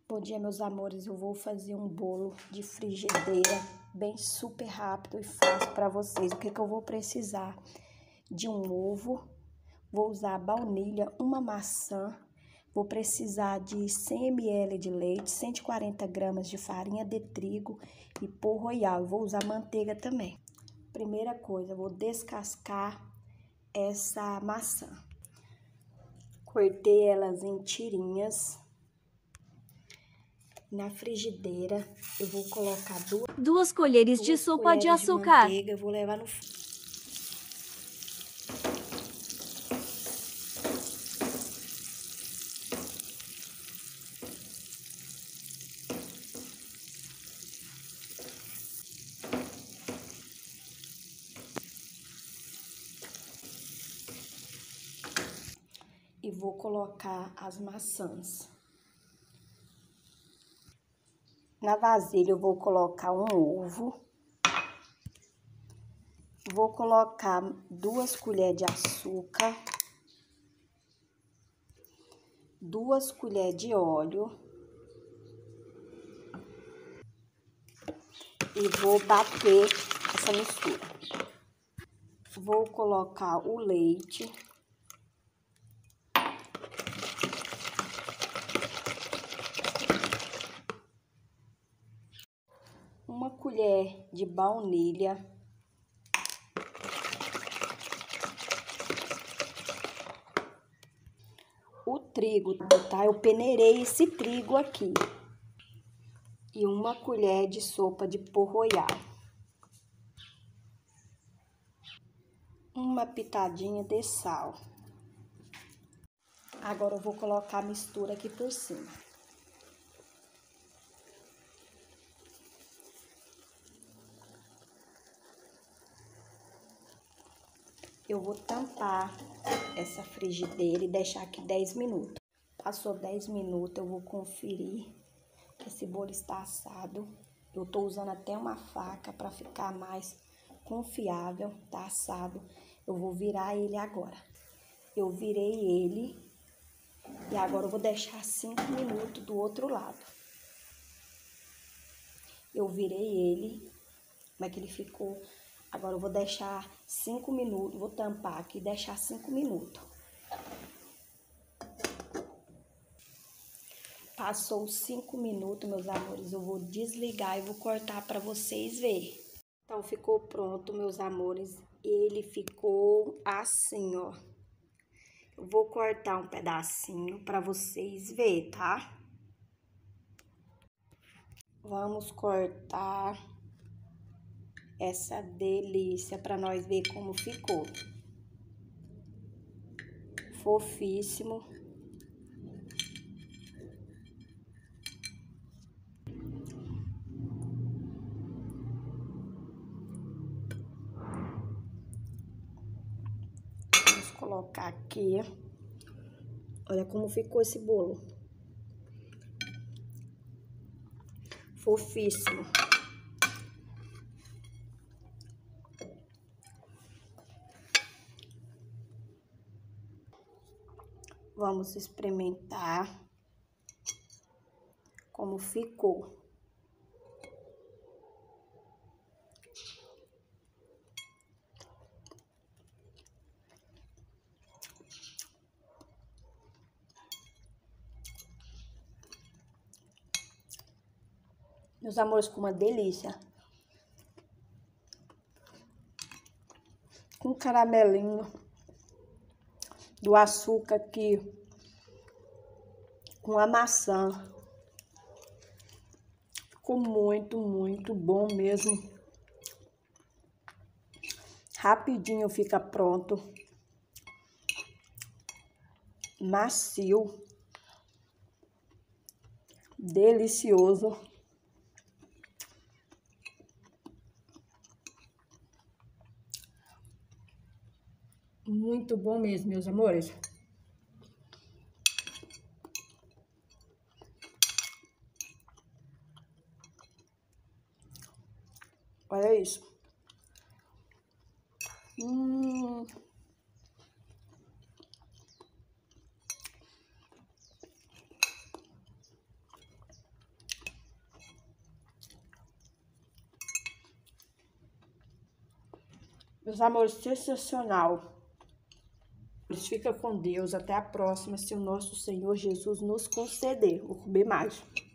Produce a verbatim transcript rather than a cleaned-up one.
Bom dia, meus amores. Eu vou fazer um bolo de frigideira bem super rápido e fácil para vocês. O que que eu vou precisar? De um ovo, vou usar baunilha, uma maçã, vou precisar de cem mililitros de leite, cento e quarenta gramas de farinha de trigo e pó royal. Eu vou usar manteiga também. Primeira coisa, eu vou descascar essa maçã. Cortei elas em tirinhas. Na frigideira, eu vou colocar duas, duas colheres duas de sopa colheres de açúcar. De manteiga, eu vou levar no e vou colocar as maçãs. Na vasilha eu vou colocar um ovo. Vou colocar duas colheres de açúcar. Duas colheres de óleo. E vou bater essa mistura. Vou colocar o leite. Uma colher de baunilha. O trigo, tá? Eu peneirei esse trigo aqui. E uma colher de sopa de pó royal. Uma pitadinha de sal. Agora eu vou colocar a mistura aqui por cima. Eu vou tampar essa frigideira e deixar aqui dez minutos. Passou dez minutos, eu vou conferir que esse bolo está assado. Eu tô usando até uma faca para ficar mais confiável, tá assado. Eu vou virar ele agora. Eu virei ele e agora eu vou deixar cinco minutos do outro lado. Eu virei ele, como é que ele ficou? Agora eu vou deixar cinco minutos, vou tampar aqui e deixar cinco minutos. Passou os cinco minutos, meus amores, eu vou desligar e vou cortar para vocês verem. Então, ficou pronto, meus amores. Ele ficou assim, ó. Eu vou cortar um pedacinho para vocês verem, tá? Vamos cortar essa delícia para nós ver como ficou. Fofíssimo. Vamos colocar aqui. Olha como ficou esse bolo. Fofíssimo. Vamos experimentar como ficou. Meus amores, com uma delícia. Com caramelinho do açúcar aqui, com a maçã. Ficou muito, muito bom mesmo. Rapidinho fica pronto. Macio. Delicioso. Muito bom mesmo, meus amores. Olha isso. Hum. Meus amores, sensacional. Fica com Deus. Até a próxima, se o nosso Senhor Jesus nos conceder. Vou comer mais.